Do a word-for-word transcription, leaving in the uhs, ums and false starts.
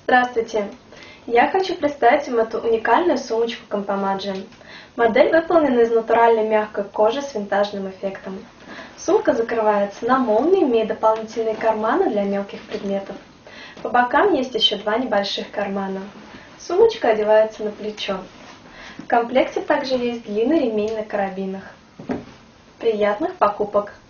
Здравствуйте! Я хочу представить вам эту уникальную сумочку Компомаджи. Модель выполнена из натуральной мягкой кожи с винтажным эффектом. Сумка закрывается на молнии, имея дополнительные карманы для мелких предметов. По бокам есть еще два небольших кармана. Сумочка одевается на плечо. В комплекте также есть длинный ремень на карабинах. Приятных покупок!